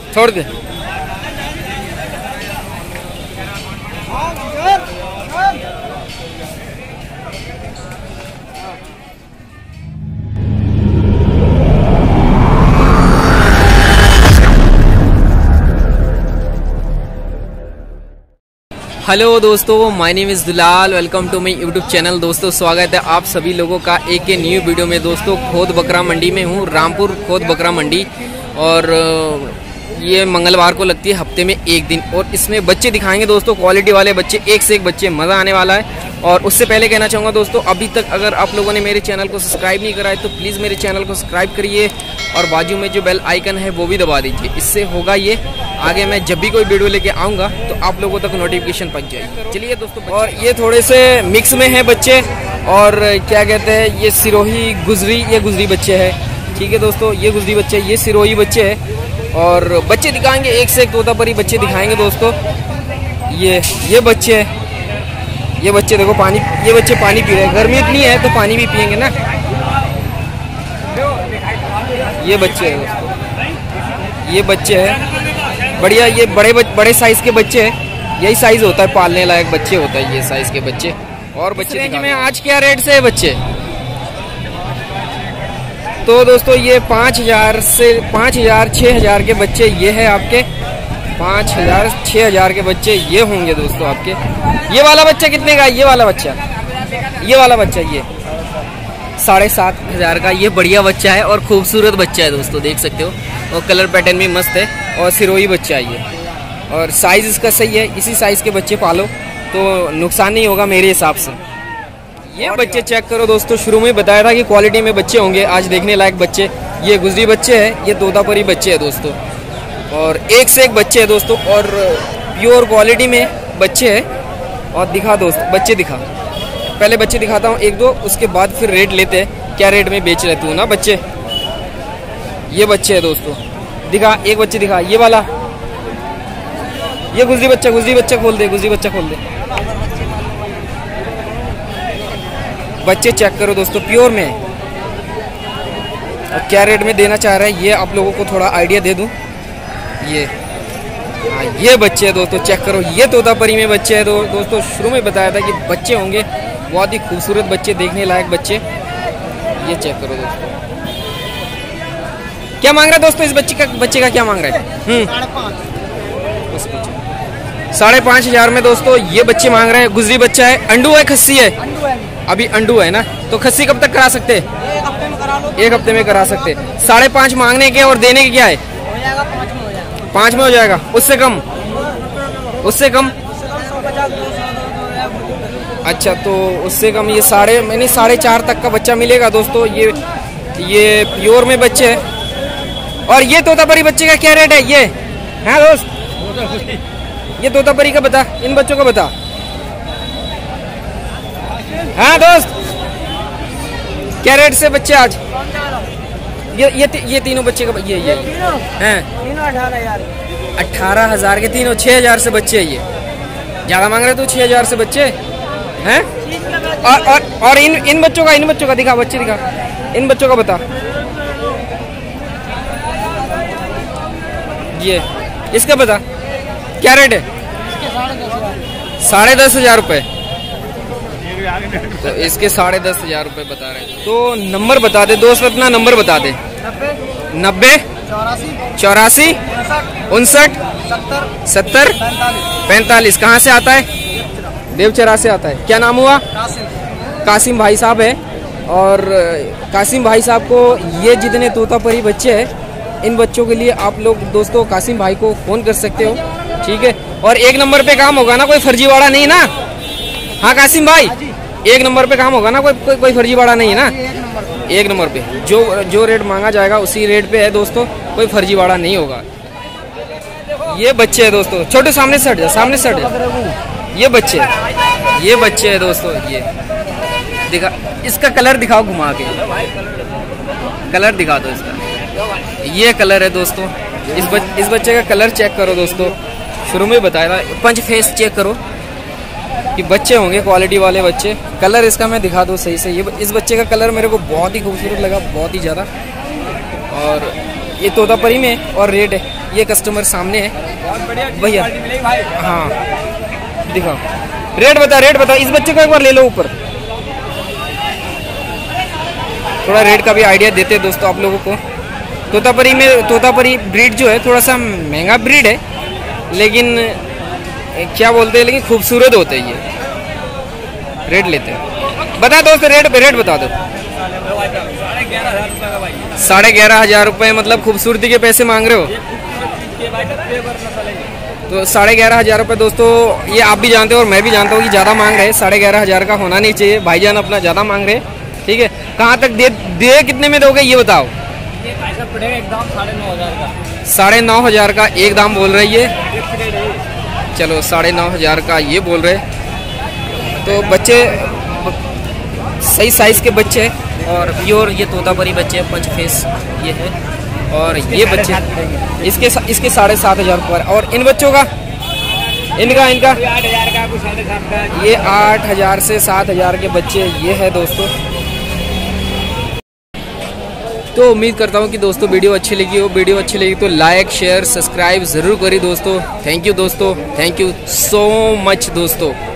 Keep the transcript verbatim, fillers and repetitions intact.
छोड़ दे। हेलो दोस्तों, my name is Dulal. Welcome to my YouTube channel. दोस्तों स्वागत है आप सभी लोगों का एक के न्यू वीडियो में। दोस्तों खोद बकरा मंडी में हूँ, रामपुर खोद बकरा मंडी, और ये मंगलवार को लगती है हफ्ते में एक दिन। और इसमें बच्चे दिखाएंगे दोस्तों, क्वालिटी वाले बच्चे, एक से एक बच्चे, मज़ा आने वाला है। और उससे पहले कहना चाहूँगा दोस्तों, अभी तक अगर आप लोगों ने मेरे चैनल को सब्सक्राइब नहीं करा है तो प्लीज़ मेरे चैनल को सब्सक्राइब करिए और बाजू में जो बेल आइकन है वो भी दबा दीजिए। इससे होगा ये, आगे मैं जब भी कोई वीडियो लेके आऊँगा तो आप लोगों तक नोटिफिकेशन पहुँच जाएगी। चलिए दोस्तों, और ये थोड़े से मिक्स में हैं बच्चे, और क्या कहते हैं, ये सिरोही गुजरी, ये गुजरी बच्चे हैं। ठीक है दोस्तों, ये गुजरी बच्चे, ये सिरोही बच्चे हैं। और बच्चे दिखाएंगे, एक से एक तोतापरी बच्चे दिखाएंगे दोस्तों। ये ये बच्चे ये बच्चे देखो, पानी, ये बच्चे पानी पी रहे हैं। गर्मी इतनी है तो पानी भी पियेंगे ना। ये बच्चे हैं दोस्तों, ये बच्चे हैं बढ़िया। ये बड़े बड़े साइज के बच्चे हैं, यही साइज होता है, पालने लायक बच्चे होता है ये साइज के बच्चे। और बच्चे रेंज में आज क्या रेट से है बच्चे? तो दोस्तों ये पाँच हजार से पाँच हजार छः हजार के बच्चे ये है आपके। पाँच हजार छः हजार के बच्चे ये होंगे दोस्तों आपके। ये वाला बच्चा कितने का है? ये वाला बच्चा, ये वाला बच्चा ये साढ़े सात हजार का। ये बढ़िया बच्चा है और खूबसूरत बच्चा है दोस्तों, देख सकते हो। और कलर पैटर्न भी मस्त है, और सिरोही बच्चा है ये, और साइज इसका सही है। इसी साइज के बच्चे पालो तो नुकसान नहीं होगा मेरे हिसाब से। ये बच्चे चेक करो दोस्तों, शुरू में बताया था कि क्वालिटी में बच्चे होंगे, आज देखने लायक बच्चे। ये गुजरी बच्चे हैं, ये तोतापरी बच्चे हैं दोस्तों, और एक से एक बच्चे हैं दोस्तों, और प्योर क्वालिटी में बच्चे हैं। और दिखा दोस्तों, बच्चे दिखा, पहले बच्चे दिखाता हूँ एक दो, उसके बाद फिर रेट लेते हैं, क्या रेट में बेच रहे तू ना बच्चे। ये बच्चे हैं दोस्तों, दिखा, एक बच्चे दिखा, ये वाला, ये गुजरी बच्चा, गुजरी बच्चा खोल दे, गुजरी बच्चा खोल दे। बच्चे चेक करो दोस्तों, प्योर में। और क्या रेट में देना चाह रहे हैं ये आप लोगों को थोड़ा आइडिया दे दूं। ये हाँ, ये बच्चे हैं दोस्तों, चेक करो। ये तोतापरी में बच्चे हैं दो, दोस्तों शुरू में बताया था कि बच्चे होंगे, बहुत ही खूबसूरत बच्चे, देखने लायक बच्चे। ये चेक करो दोस्तों, क्या मांग रहा है दोस्तों इस बच्चे का? बच्चे का क्या मांग रहा है? हम्म साढ़े पाँच हजार में दोस्तों ये बच्चे मांग रहे हैं। गुजरी बच्चा है, अंडू है, खस्सी है, अभी अंडू है ना, तो खस्सी कब तक करा सकते हैं? एक हफ्ते में करा लो। एक हफ्ते में करा सकते हैं। साढ़े पाँच मांगने के और देने के क्या है? पाँच में हो जाएगा। उससे कम? उससे कम? अच्छा, तो उससे कम ये साढ़े मैंने साढ़े चार तक का बच्चा मिलेगा दोस्तों। ये ये प्योर में बच्चे हैं। और ये तोतापरी बच्चे का क्या रेट है? ये है दोस्त, ये तोतापरी का बता, इन बच्चों का बता। हाँ दोस्त, क्या रेट से बच्चे आज? ये ये ये तीनों बच्चे का, ये ये हैं अठारह हजार के तीनों। छः हजार से बच्चे है। ये ज्यादा मांग रहे तो छः हजार से बच्चे हैं। और और और इन इन बच्चों का, इन बच्चों का दिखा, बच्चे दिखा, इन बच्चों का बता। ये इसका बता, क्या रेट है? साढ़े दस हजार रुपये। तो इसके साढ़े दस हजार रुपये बता रहे हैं। तो नंबर बता दे दोस्त, अपना नंबर बता दे। नब्बे चौरासी उनसठ सत्तर पैंतालीस। कहाँ से आता है? देवचरा से आता है। क्या नाम हुआ? कासिम भाई साहब है। और कासिम भाई साहब को ये जितने तोतापरी बच्चे हैं, इन बच्चों के लिए आप लोग दोस्तों कासिम भाई को फ़ोन कर सकते हो। ठीक है, और एक नंबर पे काम होगा ना, कोई फर्जीवाड़ा नहीं ना? हाँ कासिम भाई, एक नंबर पे काम होगा ना, कोई कोई, कोई फर्जीवाड़ा नहीं है ना? एक नंबर पे जो जो रेट मांगा जाएगा उसी रेट पे है दोस्तों, कोई फर्जीवाड़ा नहीं होगा। ये बच्चे हैं दोस्तों, छोटे सामने से हट जा, सामने से हट जा। ये बच्चे ये बच्चे हैं दोस्तों, ये दिखा, इसका कलर दिखाओ घुमा के, कलर दिखा दो इसका। ये कलर है दोस्तों, इस बच, इस बच्चे का कलर चेक करो दोस्तों। शुरू में बताया था, पंच फेस चेक करो कि बच्चे होंगे क्वालिटी वाले बच्चे। कलर इसका मैं दिखा दूँ सही से। ये इस बच्चे का कलर मेरे को बहुत ही खूबसूरत लगा, बहुत ही ज़्यादा। और ये तोतापरी में, और रेट है ये कस्टमर सामने है बहुत बढ़िया भैया। भाई। हाँ दिखाओ, रेट बता रेट बता इस बच्चे को एक बार ले लो ऊपर, थोड़ा रेट का भी आइडिया देते हैं दोस्तों आप लोगों को। तोतापरी में तोतापरी ब्रीड जो है थोड़ा सा महंगा ब्रीड है, लेकिन क्या बोलते हैं, लेकिन खूबसूरत होते हैं ये। रेट लेते हैं, बता दोस्त रेट रेट बता दो। साढ़े ग्यारह हजार रुपये मतलब खूबसूरती के पैसे मांग रहे हो, तो साढ़े ग्यारह हजार रुपये दोस्तों ये आप भी जानते हो और मैं भी जानता हूँ कि ज़्यादा मांग रहे हैं। साढ़े ग्यारह हजार का होना नहीं चाहिए, भाईजान अपना ज़्यादा मांग रहे हैं। ठीक है, कहाँ तक दे दे कितने में दोगे ये बताओ। ये पैसा पड़ेगा एकदम साढ़े नौ हजार का। साढ़े नौ हजार का एक दाम बोल रही है। चलो साढ़े नौ हजार का ये बोल रहे, तो बच्चे सही साइज के बच्चे और प्योर ये तोतापरी बच्चे पंच फेस ये है, और ये बच्चे इसके इसके साढ़े सात हजार रुपये। और इन बच्चों का इनका इनका आठ हजार का कुछ साढ़े सात का। ये आठ हजार से सात हजार के बच्चे ये है दोस्तों। तो उम्मीद करता हूँ कि दोस्तों वीडियो अच्छी लगी हो। वीडियो अच्छी लगी तो लाइक शेयर सब्सक्राइब ज़रूर करिए दोस्तों। थैंक यू दोस्तों, थैंक यू सो मच दोस्तों।